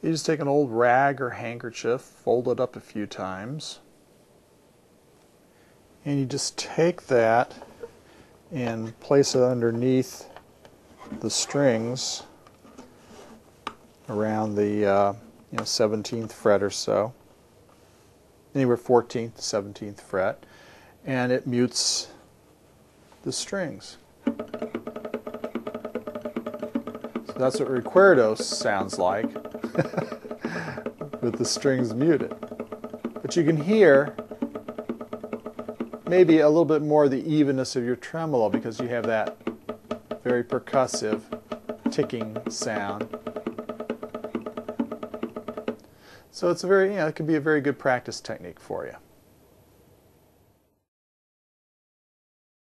You just take an old rag or handkerchief, fold it up a few times, and you just take that and place it underneath the strings around the 17th fret or so, anywhere 14th to 17th fret, and it mutes the strings. So that's what recuerdo sounds like with the strings muted. But you can hear maybe a little bit more the evenness of your tremolo because you have that very percussive ticking sound. So it's a very, it could be a very good practice technique for you.